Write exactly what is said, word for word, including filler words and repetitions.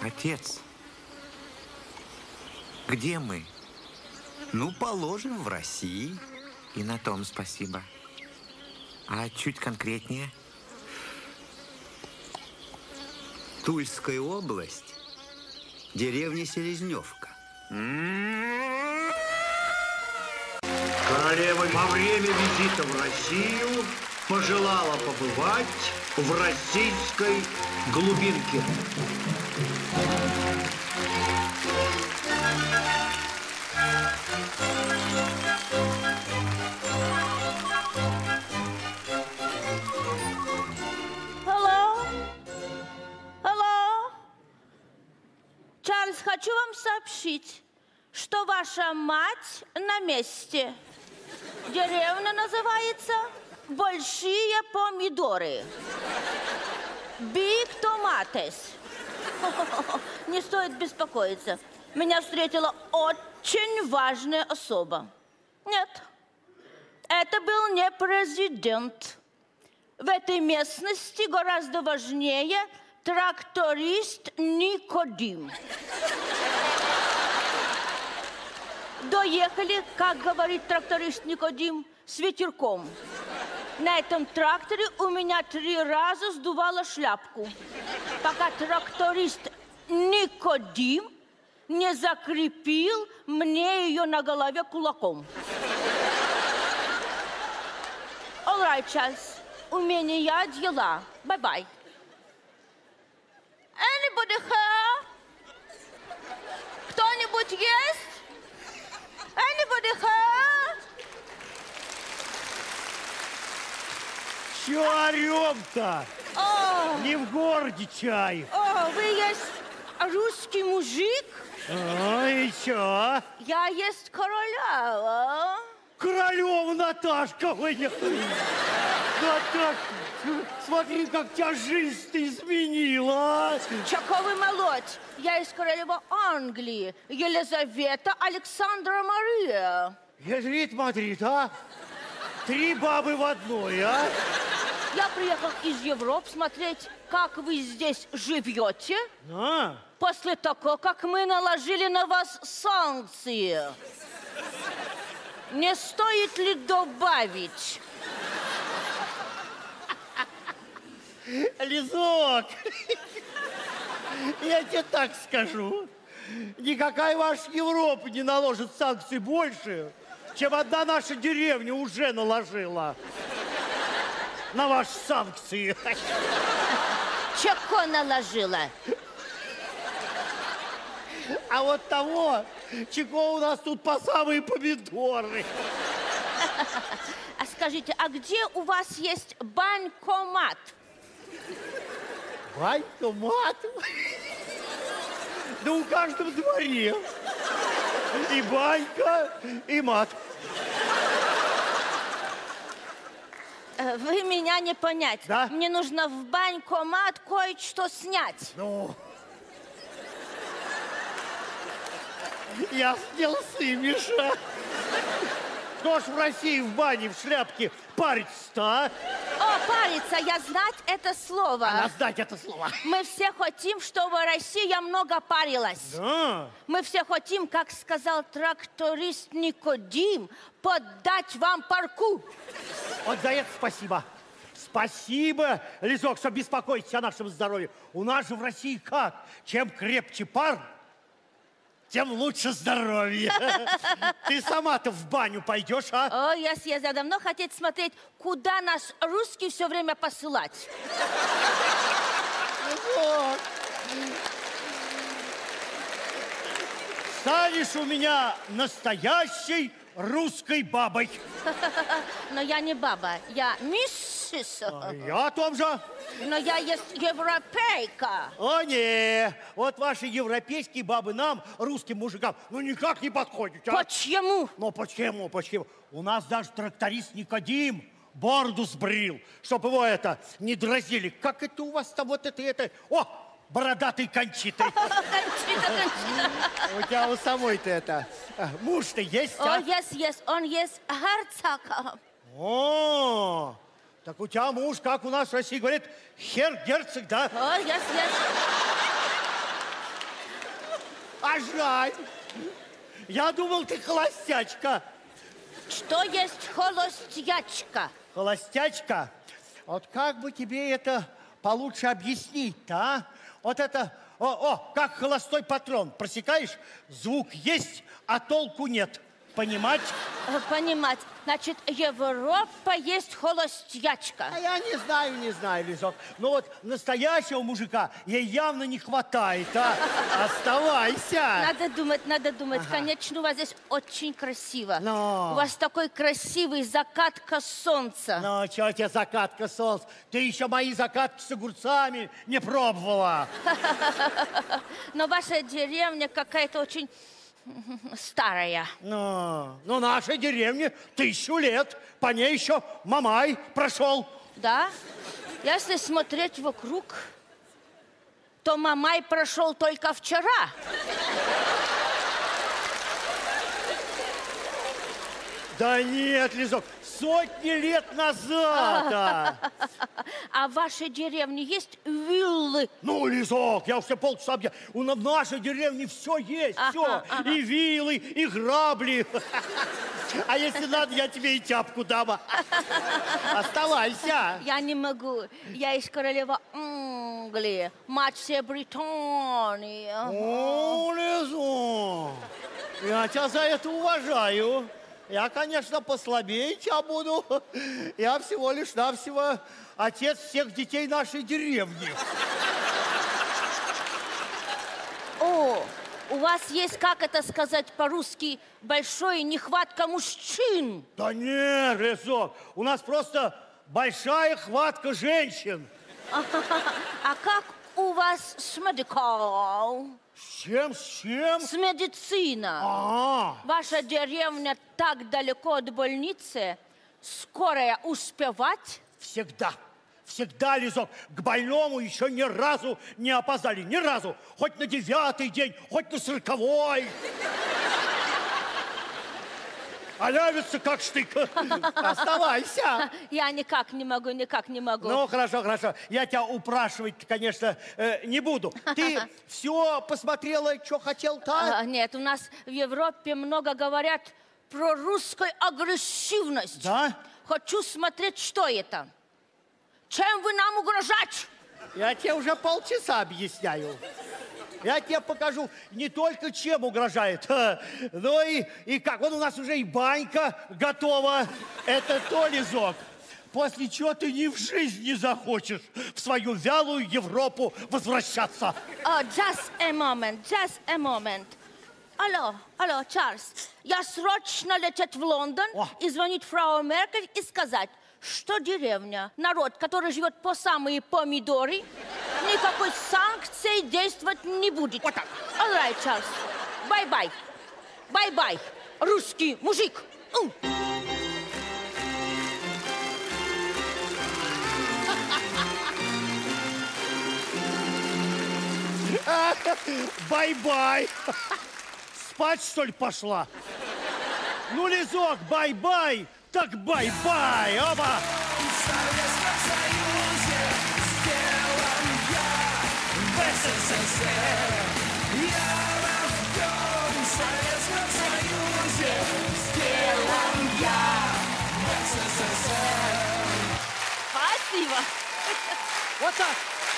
Отец, где мы? Ну, положим, в России. И на том спасибо. А чуть конкретнее? Тульская область, деревня Селезневка. Королева во время визита в Россию пожелала побывать в российской глубинке. Хочу вам сообщить, что ваша мать на месте. Деревня называется «Большие помидоры». Big tomatoes. Не стоит беспокоиться. Меня встретила очень важная особа. Нет, это был не президент. В этой местности гораздо важнее тракторист Никодим. Доехали, как говорит тракторист Никодим, с ветерком. На этом тракторе у меня три раза сдувало шляпку, пока тракторист Никодим не закрепил мне ее на голове кулаком. All right, Чарльз, у меня дела. Bye-bye. Anybody here? Кто-нибудь есть? Anybody here? Чё орём-то? О, Не в городе чай. О, вы есть русский мужик? А, и чё? Я есть королева. Королева Наташка, ой, Наташка, смотри, как тебя жизнь-то изменила. Чаковый молодь. Я из королева Англии. Елизавета Александра Мария. Езрит, Мадрид, а? Три бабы в одной, а? Я приехал из Европы смотреть, как вы здесь живете. А? После того, как мы наложили на вас санкции. Не стоит ли добавить? Лизок, я тебе так скажу. Никакая ваша Европа не наложит санкций больше, чем одна наша деревня уже наложила на ваши санкции. Чего наложила? А вот того, чего у нас тут по самые помидоры. А скажите, а где у вас есть банкомат? Банкомат? Да у каждого дворе. И банька, и мат. Вы меня не понять. Да? Мне нужно в банкомат кое-что снять. Ну... Я снялся, Миша. Кто ж в России в бане в шляпке парится-то, а? О, париться, я знать это слово. Она знать это слово. Мы все хотим, чтобы Россия много парилась. Да. Мы все хотим, как сказал тракторист Никодим, поддать вам парку. Вот за это спасибо. Спасибо, Лизок, что беспокоитесь о нашем здоровье. У нас же в России как? Чем крепче пар, тем лучше здоровье. Ты сама-то в баню пойдешь, а? О, я, я давно хотел смотреть, куда нас русские все время посылать. Вот. Станешь у меня настоящей русской бабой. Но я не баба, я миссис. А я о том же. Но я есть европейка. О, не, вот ваши европейские бабы нам, русским мужикам, ну никак не подходят. А? Почему? Ну почему, почему? У нас даже тракторист Никодим бороду сбрил, чтобы его это не дразнили. Как это у вас там вот это, это... О, бородатый Кончитой. Кончита, Кончита. У тебя у самой-то это... Муж-то есть, а? О, есть, есть, он есть герцог. О, так у тебя муж, как у нас в России говорит, хер-герцог, да? О, есть, есть. А жаль. Я думал, ты холостячка. Что есть холостячка? Холостячка? Вот как бы тебе это получше объяснить-то, а? Вот это, о, о, как холостой патрон. Просекаешь, звук есть, а толку нет. Понимать? Понимать. Значит, Европа есть холостячка. А я не знаю, не знаю, Лизок. Но вот настоящего мужика ей явно не хватает, а? Оставайся. Надо думать, надо думать. Ага. Конечно, у вас здесь очень красиво. Но. У вас такой красивый закатка солнца. Ну, чё тебе закатка солнца? Ты еще мои закатки с огурцами не пробовала. Но ваша деревня какая-то очень старая. Ну, ну, нашей деревне тысячу лет. По ней еще Мамай прошел. Да? Если смотреть вокруг, то Мамай прошел только вчера. Да нет, Лизок, сотни лет назад. А, А в вашей деревне есть виллы? ну, Лизок, я уже полчаса объя... У нас в нашей деревне все есть, Ага, все. ага. И вилы, и грабли. А если надо, я тебе и тяпку дам. Оставайся. Я не могу. Я из королева Англии, мать всей Британии. О, Лизок, я тебя за это уважаю. Я, конечно, послабее тебя буду. Я всего лишь навсего отец всех детей нашей деревни. О, у вас есть, как это сказать по-русски, большая нехватка мужчин. Да нет, Лизок, у нас просто большая хватка женщин. А как у вас с медикал? С чем, с чем? С медицина. А, Ваша деревня так далеко от больницы. Скорая успевать? всегда, всегда, Лизок, к больному еще ни разу не опоздали, ни разу. Хоть на девятый день, хоть на сороковой. А явится как штык. Оставайся. Я никак не могу, никак не могу. Ну, хорошо, хорошо. Я тебя упрашивать, конечно, э, не буду. Ты все посмотрела, что хотел-то? А, нет, у нас в Европе много говорят про русскую агрессивность. Да? Хочу смотреть, что это. Чем вы нам угрожать? Я тебе уже полчаса объясняю. Я тебе покажу не только чем угрожает, но и, и как. Вот у нас уже и банька готова. Это то, Лизок. После чего ты ни в жизнь не захочешь в свою вялую Европу возвращаться. Oh, just a moment, just a moment. Алло, алло, Чарльз. Я срочно лететь в Лондон О. и звонить фрау Меркель и сказать, что деревня, народ, который живет по самые помидоры, никакой санкции действовать не будет. Вот так. All right, Чарльз. Бай-бай. Бай-бай. Русский мужик. М. Бай-бай. Спать, что ли, пошла? Ну, Лизок, бай-бай, так бай-бай, оба. В Советском Союзе сделан я, в СССР я рожден. В Советском Союзе сделан я, в СССР. Спасибо. Вот так.